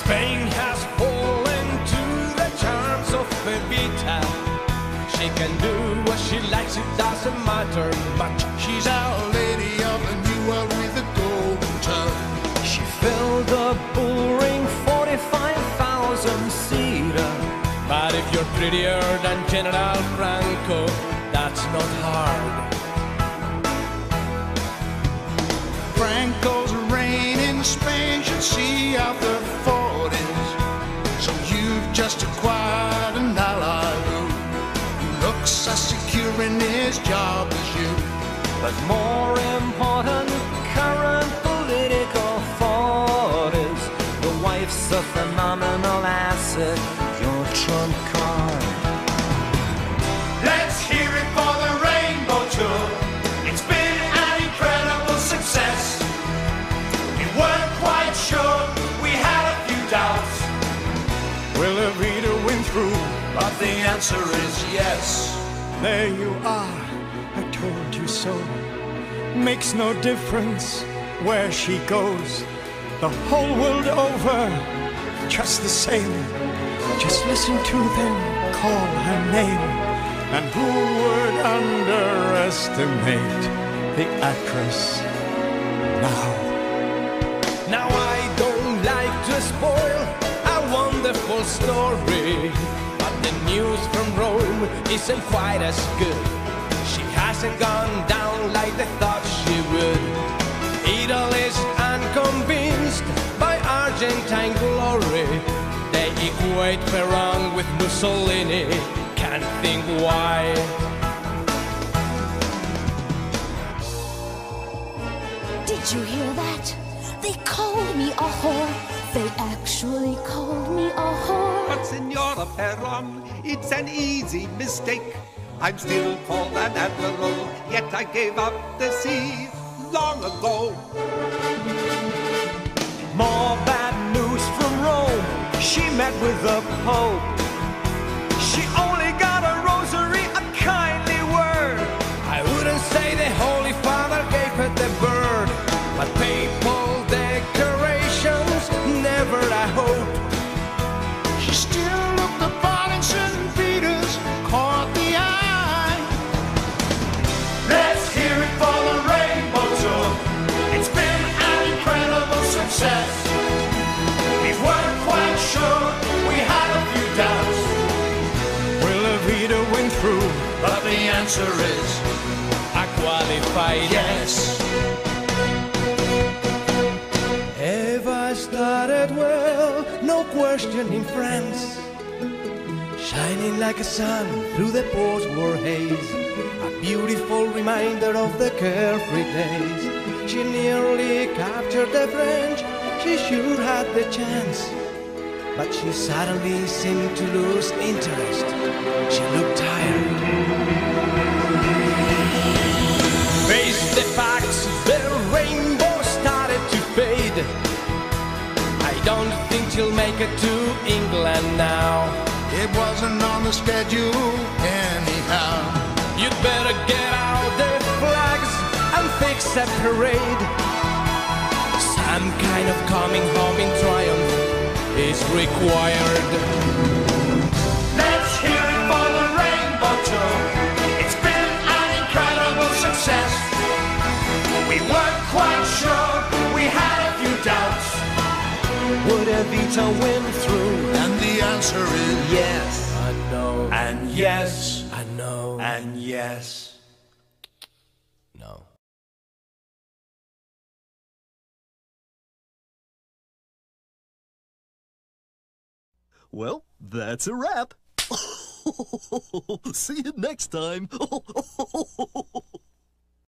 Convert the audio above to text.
Spain has fallen to the charms of Evita. She can do what she likes, it doesn't matter much. She's our lady of the new world with a golden touch. She filled the bull ring 45,000-seater. But if you're prettier than General Franco, that's not hard. Franco's reign in Spain should see out the 40s. So you've just acquired an ally who looks as secure in his job as you. But more important, current political thought is the wife's a phenomenal asset, your trump card. Let's hear it for the Rainbow Tour. It's been an incredible success. We weren't quite sure, we had a few doubts. Will Evita win through? But the answer is yes. There you are, I told you so. Makes no difference where she goes. The whole world over, just the same. Just listen to them call her name. And who would underestimate the actress now? Now I don't like to spoil a wonderful story, but the news from Rome isn't quite as good. She hasn't gone down like they thought she would. Italy's unconvinced by Argentine glory. They equate Peron with Mussolini. Can't think why. Did you hear that? They called me a whore. They actually called me a whore. But Signora Peron, it's an easy mistake. I'm still called an admiral, yet I gave up the sea long ago. More bad news from Rome. She met with the Pope. She only got a rosary, a kindly word. I wouldn't say the Holy Father gave her the bird, but papal decorations, never I hope. She still looked upon in St. Peter's, caught the eye. Let's hear it for the Rainbow Tour. It's been an incredible success. We weren't quite sure, we had a few doubts. Will Evita win through? But the answer is I qualified. yes. Eva started well, no question in France, shining like a sun through the post-war haze, a beautiful reminder of the carefree days. She nearly captured the French, she sure had the chance, but she suddenly seemed to lose interest. She looked tired. Face the facts, the rainbow started to fade. I don't think she'll make it to England now. It wasn't on the schedule anyhow. You'd better get out the flags and fix a parade. Some kind of coming home in triumph is required. Let's hear it for the Rainbow Tour. It's been an incredible success. We weren't quite sure, we had a few doubts. Would Evita win through? And the answer is Yes. I know. and yes. I know. And yes. No. Well, that's a wrap. See you next time.